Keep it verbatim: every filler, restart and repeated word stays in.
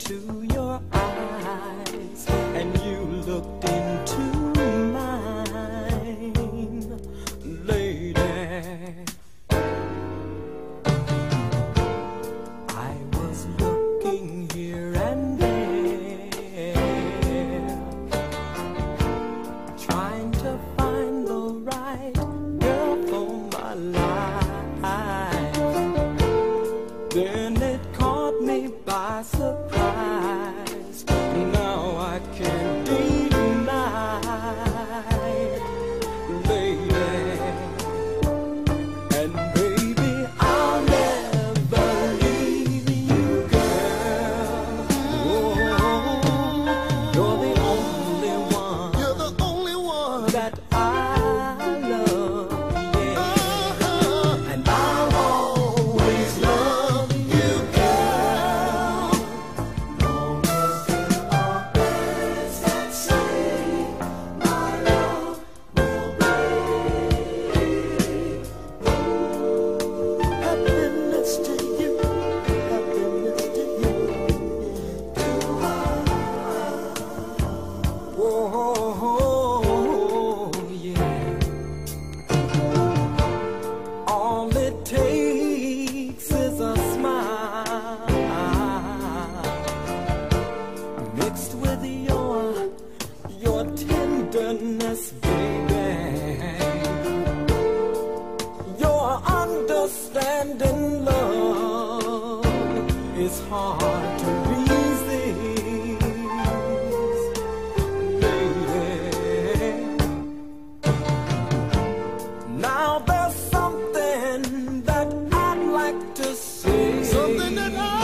into your eyes and you looked into mine, lady. I was looking here and there, trying to find the right girl for my life. Then it caught me by surprise. Now I can't deny, lady. And baby, I'll never leave you, girl. Oh, you're the only one. You're the only one that I love, yeah. uh-huh. And I'll always love you, girl. Long as there are birds that sing, my love will reign. Happiness to you, happiness to you. Oh, yeah. All it takes is a smile mixed with your your tenderness, baby. Your understanding love is hard to resist, lady. Now there's something that I'd like to say, Something that I